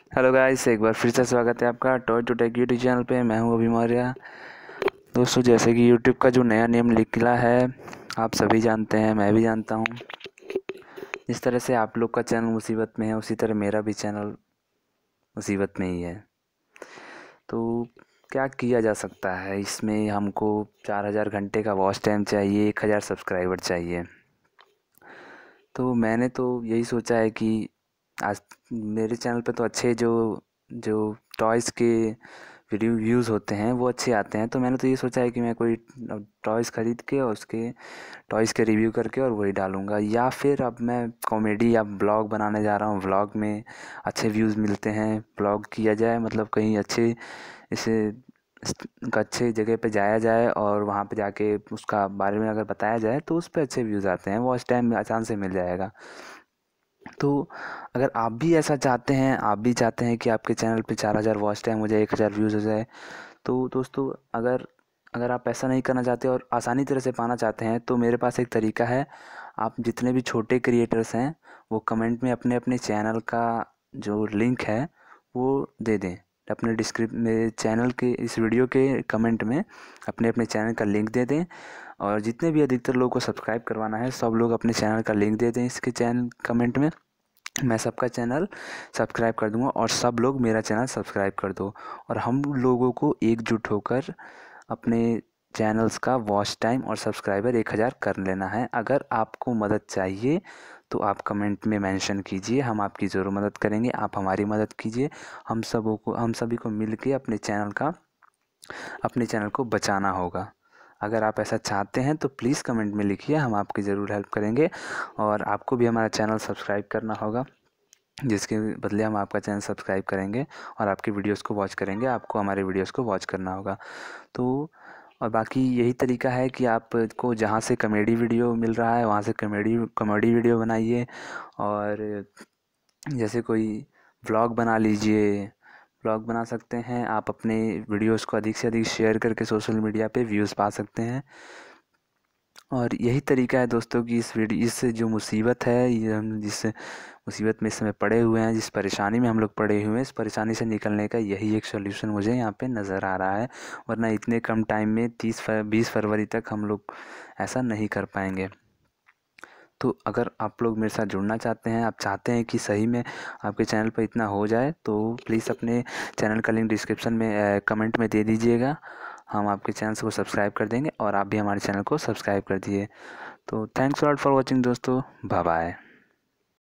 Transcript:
Hello guys, एक बार फिर से स्वागत है आपका Toy to Tech YouTube channel पे। मैं हूं अभी मौर्य। दोस्तों, जैसे कि यूट्यूब का जो नया नियम निकला है, आप सभी जानते हैं, मैं भी जानता हूं। जिस तरह से आप लोग का चैनल मुसीबत में है, उसी तरह मेरा भी चैनल मुसीबत में ही है। तो क्या किया जा सकता है इसमें? हमको 4000 घंटे का वॉच टाइम चाहिए, 1000 सब्सक्राइबर चाहिए। तो मैंने तो यही सोचा है कि आज मेरे चैनल पे तो अच्छे जो जो टॉयज़ के वीडियो व्यूज़ होते हैं वो अच्छे आते हैं। तो मैंने तो ये सोचा है कि मैं कोई टॉयज़ ख़रीद के और उसके टॉयज़ के रिव्यू करके और वही डालूँगा, या फिर अब मैं कॉमेडी या ब्लॉग बनाने जा रहा हूँ। व्लॉग में अच्छे व्यूज़ मिलते हैं, ब्लॉग किया जाए, मतलब कहीं अच्छे इसे अच्छे जगह पे जाया जाए और वहाँ पे जाके उसका बारे में अगर बताया जाए तो उस पे अच्छे व्यूज़ आते हैं, वॉच टाइम आसान से मिल जाएगा। तो अगर आप भी ऐसा चाहते हैं, आप भी चाहते हैं कि आपके चैनल पे 4000 वॉच टाइम हो जाए, 1000 व्यूज़ हो जाए, तो दोस्तों अगर अगर आप ऐसा नहीं करना चाहते और आसानी तरह से पाना चाहते हैं, तो मेरे पास एक तरीका है। आप जितने भी छोटे क्रिएटर्स हैं, वो कमेंट में अपने अपने चैनल का जो लिंक है वो दे दें। अपने मेरे चैनल के इस वीडियो के कमेंट में अपने अपने चैनल का लिंक दे दें, और जितने भी अधिकतर लोगों को सब्सक्राइब करवाना है, सब लोग अपने चैनल का लिंक दे दें इसके चैनल कमेंट में। मैं सबका चैनल सब्सक्राइब कर दूंगा और सब लोग मेरा चैनल सब्सक्राइब कर दो, और हम लोगों को एकजुट होकर अपने चैनल्स का वॉच टाइम और सब्सक्राइबर 1000 कर लेना है। अगर आपको मदद चाहिए तो आप कमेंट में मेंशन कीजिए, हम आपकी ज़रूर मदद करेंगे। आप हमारी मदद कीजिए। हम सभी को मिल के अपने चैनल को बचाना होगा। अगर आप ऐसा चाहते हैं तो प्लीज़ कमेंट में लिखिए, हम आपकी ज़रूर हेल्प करेंगे। और आपको भी हमारा चैनल सब्सक्राइब करना होगा, जिसके बदले हम आपका चैनल सब्सक्राइब करेंगे और आपकी वीडियोस को वॉच करेंगे। आपको हमारे वीडियोस को वॉच करना होगा। तो और बाकी यही तरीका है कि आपको जहाँ से कॉमेडी वीडियो मिल रहा है वहाँ से कॉमेडी वीडियो बनाइए, और जैसे कोई व्लॉग बना लीजिए। व्लॉग बना सकते हैं आप, अपने वीडियोस को अधिक से अधिक शेयर करके सोशल मीडिया पे व्यूज़ पा सकते हैं। और यही तरीका है दोस्तों कि इस जो मुसीबत है, ये हम जिस मुसीबत में इस समय पड़े हुए हैं, जिस परेशानी में हम लोग पड़े हुए हैं, इस परेशानी से निकलने का यही एक सॉल्यूशन मुझे यहाँ पे नज़र आ रहा है। वरना इतने कम टाइम में 20 फरवरी तक हम लोग ऐसा नहीं कर पाएंगे। तो अगर आप लोग मेरे साथ जुड़ना चाहते हैं, आप चाहते हैं कि सही में आपके चैनल पर इतना हो जाए, तो प्लीज़ अपने चैनल का लिंक डिस्क्रिप्शन में कमेंट में दे दीजिएगा। हम आपके चैनल को सब्सक्राइब कर देंगे और आप भी हमारे चैनल को सब्सक्राइब कर दिए। तो थैंक्स लॉट फॉर वॉचिंग दोस्तों, बाय बाय।